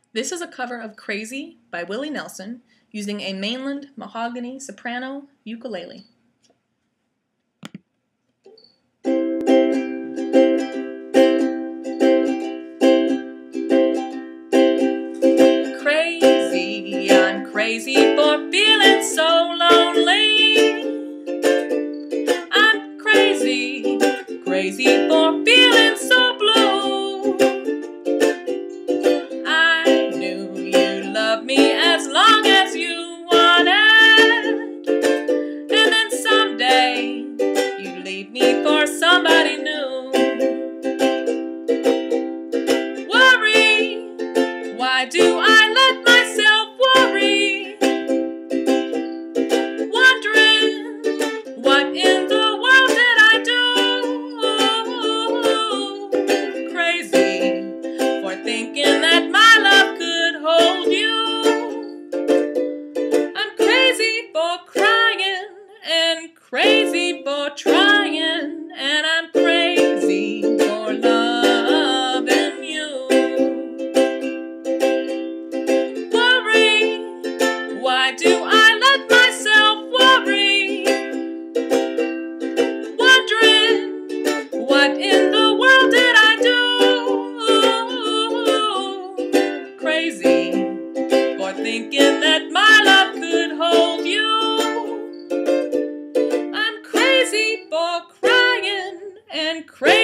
This is a cover of Crazy by Willie Nelson using a Mainland mahogany soprano ukulele. Crazy, I'm crazy for feeling so lonely. I'm crazy, crazy for feeling so blue. I knew you loved me as long as you wanted, and then someday you leave me for somebody new. Worry, why do I let myself worry? Wondering, what in the world did I do? Crazy for thinking that my love could hold you. I'm crazy for crying and crazy for trying, and I'm crazy for loving you. Worry, why do I let myself worry? Wondering, what in the world did I do? Crazy for thinking that my love could hold you. I'm crazy for crying and crazy